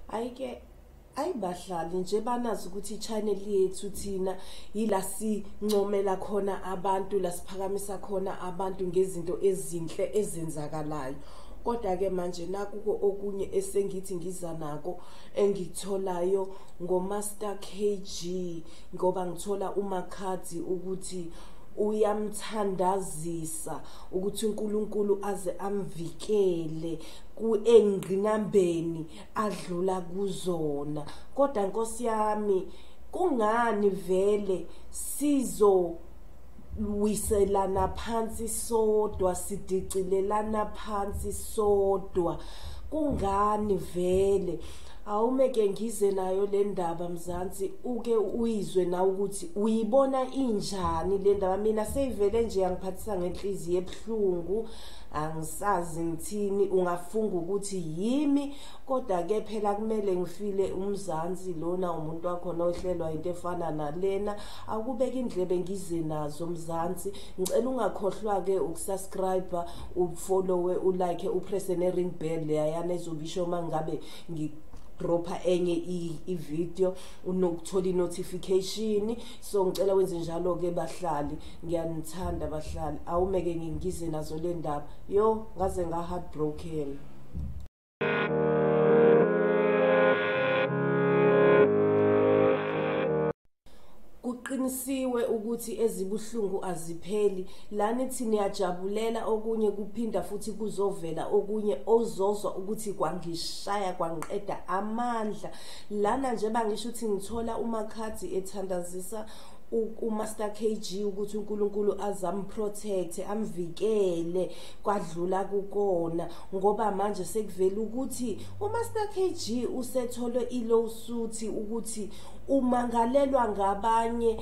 ayike ayibahlali nje banazi ukuthi i-channel yethu thina yila sincomela khona abantu, la siphakamisa khona abantu ngezinto ezinhle ezenzakalayo. Kodwa ke manje nakuko okunye esengithi ngiza nako engitholayo ngoMaster KG, ngoba ngithola umakhadzi ukuthi uyamthandazisa ukuthi uNkulunkulu aze amvikele kuengqinambeni adlula kuzona. Kodwa Nkosi yami, kungani vele wiselana phansi sodwa, sidicilelana phansi sodwa? Kungani vele? Awumeke ngize nayo le ndaba Mzansi, uke uyizwe na ukuthi uyibona injani le ndaba. Mina seyivele nje yangiphathisa ngenhliziyo ebuhlungu, angisazi ngithini, ungafunga ukuthi yimi. Kodwa ke phela kumele ngifile uMzansi lona umuntu wakho nohlelwa into efana nalena. Akubeka indlebe ngize nazo Mzansi. Ngicela ungakhohlwa ke ukusubscribe, ufollow, ulike, upress ne ring bell yana ezobisho mangabe dropha enye i-video unokuthola i-notification. So ngicela wenze njalo ke bahlali, ngiyanithanda bahlali. Awumeke ngize nazo le ndaba. Yo ngaze nga heartbroken. Kuqinisiwe ukuthi ezibuhlungu azipheli. Lana ithi niyajabulela okunye kuphinda futhi kuzovela okunye ozozwa ukuthi kwangishaya kwangiqeda amandla. Lana nje bangisho ukuthi ngithola umakhadzi ethandazisa uMaster KG ukuthi uNkulunkulu azamprotect, amvikele kwadlula kukona, ngoba manje sekuvela ukuthi uMaster KG usetholwe ilawsuit ukuthi umangalelwa ngabanye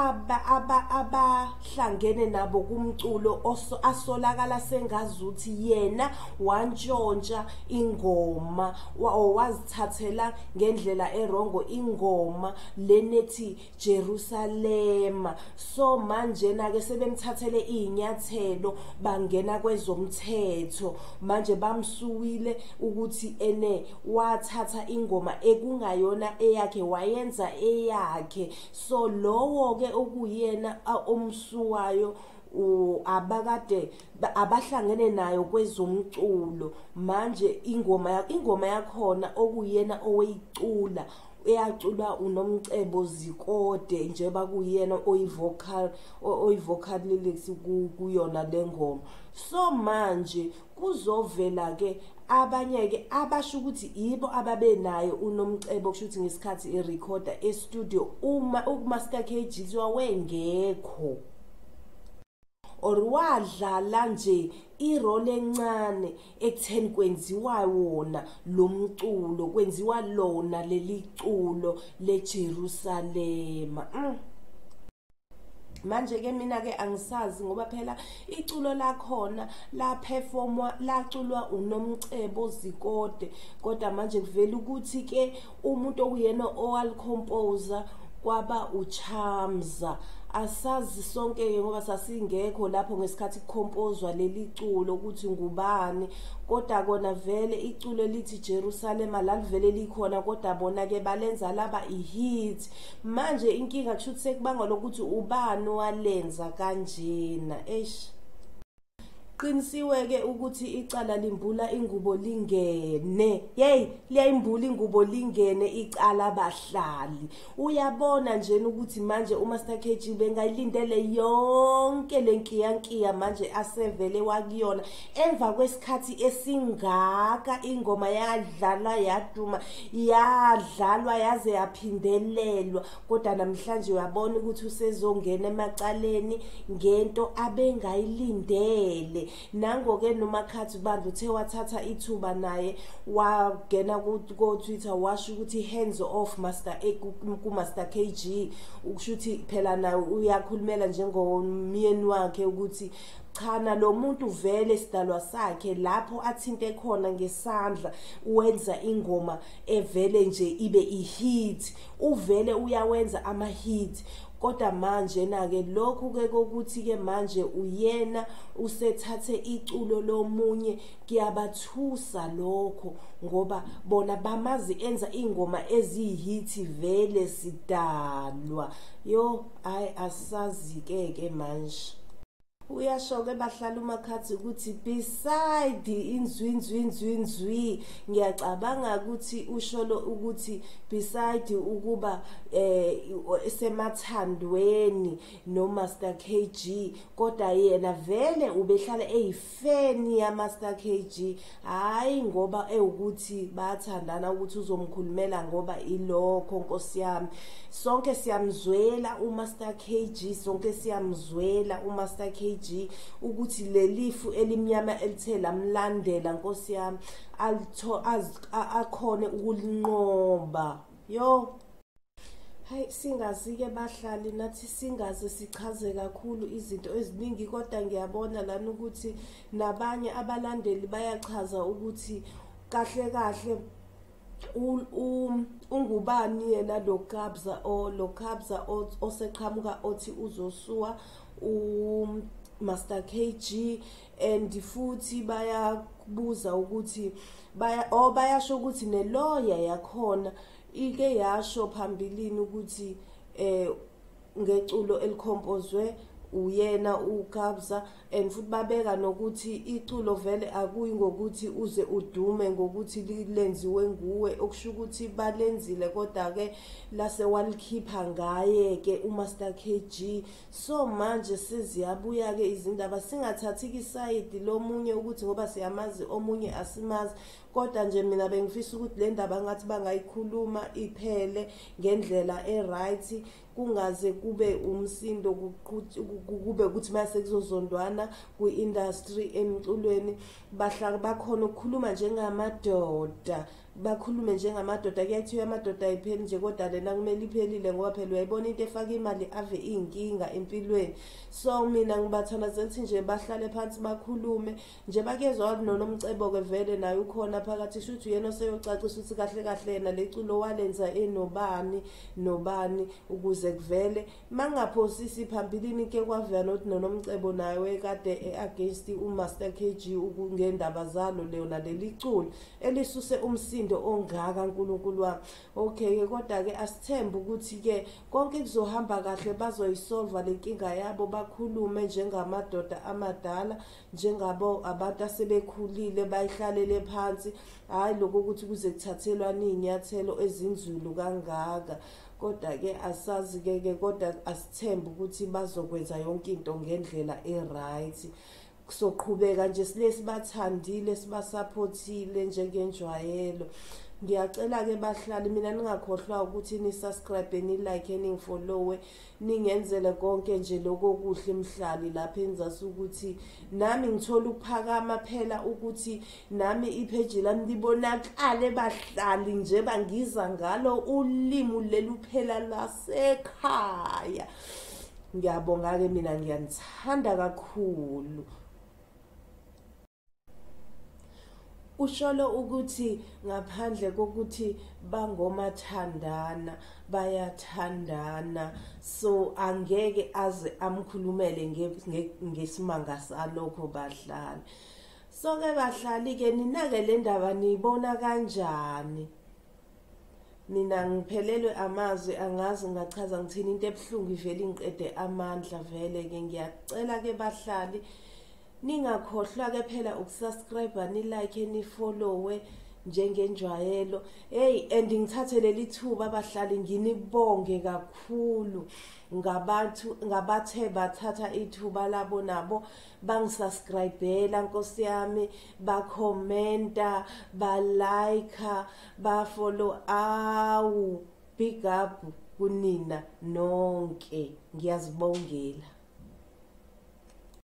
abahlangene nabo kumculo asolakala sengazuthi yena wantshontsha ingoma, wazithathela ngendlela erongo ingoma lenethi Yejerusalema. So manje na ke sebemthathele inyathelo, bangena kwezomthetho manje, bamsuwile ukuthi ene wathatha ingoma ekungayona eyakhe wayenza eyakhe. So lowo ke okuyena omsuwayo abakade abahlangene nayo kwezomculo. Manje ingoma yakhona okuyena oweyicula eyacula uNomcebo Zikode njengoba kuyena oyivocal lyrics kuyona le ngoma. So manje kuzovela ke abanye ke abasho ukuthi yibo ababe nayo uNomcebo, kusho ukuthi ngesikhathi erecorder estudio uma uMaster KG wengekho, or wadlala nje irole encane ekutheni kwenziwa wona lo mculo, kwenziwa lona leli culo leJerusalema. Manje ke mina ke angisazi ngoba phela iculo lakhona la performwa laculwa uNomcebo Zikode, kodwa manje kuvela ukuthi ke umuntu okuyena owalicompose kwaba uChamza. Asazi sonke ngoba sasingekho lapho ngesikhathi kucompozwa leli culo ukuthi ngubani, kodwa kona vele iculo lithi Yerusalema lalivele likhona, kodwa bona ke balenza laba ihit. Manje inkinga kusho ukuthi sekubangwa lokuthi ubani walenza kanjena. Qinisiwe ke ukuthi icala limbula ingubo lingene. Liyayimbula ingubo lingene icala bahlali. Uyabona nje ukuthi manje uMaster KG bengayilindele yonke lenkiyankiya manje asevele wakuyona emva kwesikhathi esingaka. Ingoma yadlalwa yaduma, yadlalwa yaze yaphindelelwa, kodwa namhlanje uyabona ukuthi usezongena emacaleni ngento abengayilindele. Nango ke nomakhathi bandla uthe wathatha ithuba naye wagena ku Twitter washo ukuthi hands off Master KG, ukushuthi phela naye uyakhulumela njengomyeni wakhe ukuthi chana lo muntu vele sidalwa sakhe lapho athinte khona ngesandla uwenza ingoma evele nje ibe ihit, uvele uyawenza ama hit. kodwa manje na-ke lokhu-ke kokuthi-ke manje uyena usethathe iculo lomunye kuyabathusa lokho ngoba bona bamazi enza iy'ngoma eziyihithi vele sidalwa yo ayi asazi-ke manje. Uyasho-ke bahlala umakhathi ukuthi beside inzwi ngiyacabanga ukuthi usholo ukuthi beside ukuba semathandweni no Master KG kodwa yena vele ubehlala eyifeni ya Master KG hayi ngoba ukuthi bathandana ukuthi uzomkhulumela ngoba ilokho Nkosi yami. Sonke siyamzwela uMaster KG, sonke siyamzwela uMaster KG ukuthi lelifu elimnyama elithe lamlandela Nkosi yami akhone ukulinqoba yo. Hayi singazi-ke bahlali nathi singaze sichaze kakhulu izinto eziningi kodwa ngiyabona lana ukuthi nabanye abalandeli bayachaza ukuthi kahle kahle ungubani yena lo Kabza oseqhamuka othi uzosuwa Master KG and futhi bayabuza ukuthi bayasho ukuthi neloya yakhona ike yasho phambilini ukuthi ngeculo elikhompozwe uyena uKabza and futhi babeka nokuthi iculo vele akuyi ngokuthi uze udume ngokuthi lenziwe nguwe okusho ukuthi balenzile kodwa-ke lase walikhipha ngaye-ke uMaster KG. So manje siziyabuya-ke izindaba singathathi-ke isayidi lomunye ukuthi ngoba siyamazi omunye asimazi kodwa nje mina bengifisa ukuthi le ndaba ngathi bangayikhuluma iphele ngendlela e-right kungaze kube umsindo kube ukuthi mase kuzozondwana kwi-industry emculweni bakhona ukukhuluma njengamadoda bakhulume njengamadoda kuyathiwa amadoda ayipheli nje kodwa lena kumele iphelile ngoba phela uyayibona into efaka imali ave iy'nkinga empilweni. So mina ngibathandazela ukuthi nje bahlale phansi bakhulume nje bakezwa noNomcebo-ke vele naye ukhona phakathi shuthi uyena oseyocacisa ukuthi kahle kahle yena leculo walenza nobani ukuze kuvele mangaphosisi phambilini ke kwavela nokuthi noNomcebo naye kade against uMaster KG ngendaba zalo leyo naleli culo elisuse umsindo ongaka uNkulunkulu wami. Okay kodwa-ke asithembe ukuthi-ke konke kuzohamba kahle bazoyisolva le nkinga yabo bakhulume njengamadoda amadala njengabo abantu asebekhulile bayihlalele phansi hayi lokho ukuthi kuze kuthathelwane iy'nyathelo ezinzulu kangaka. Kodwa-ke asazi-ke kodwa asithembe ukuthi bazokwenza yonke into ngendlela e-right. Soqhubeka nje sibathandile sibasupportile njengenjwayelo. Ngiyacela-ke bahlali mina ningakhohlwa ukuthi ni-subscribe ni-like ningifollowe ningenzele konke nje lokho kuhle mhlali lapha enzasi ukuthi nami ngithola ukuphakama phela ukuthi nami ipheji lami libonakale bahlali nje bangiza ngalo ulimi lelu phela lasekhaya. Ngiyabonga-ke mina ngiyanithanda kakhulu. Usholo ukuthi ngaphandle kokuthi bangomathandana bayathandana so angeke aze amkhulumele ngesimanga salokho bahlali. So-ke bahlali-ke nina-ke le ndaba niyibona kanjani? Mina ngiphelelwe amazwi angazi ngachaza ngithini into ebuhlungu ivele ingiqede amandla vele-ke ngiyacela-ke bahlali ningakhohlwa-ke phela ukusubscribe ni-like ni-followe njengenjwayelo. Hey and ngithathe leli thuba abahlali nginibonge kakhulu ngabathe bathatha ithuba labo nabo bangisubscribela Nkosi yami bakhomenta balike bafollow big up kunina nonke ngiyazibongela.